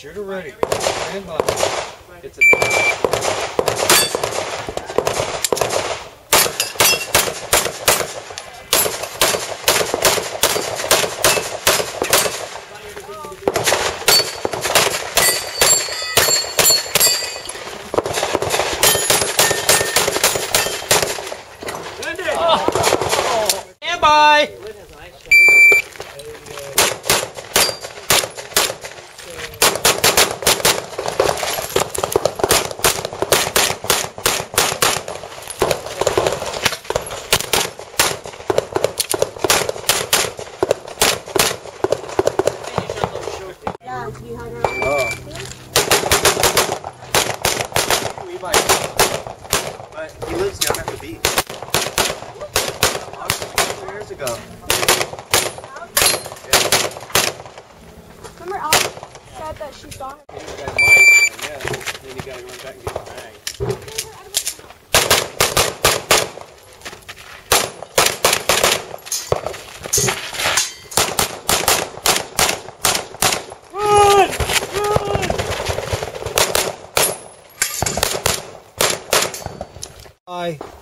Shooter ready. Stand by. It's a stand by. We might. But he lives down at the beach. 2 years ago. Remember Alex said that she saw him? Yeah, then you gotta run back and get the bag. Run! Run! Bye.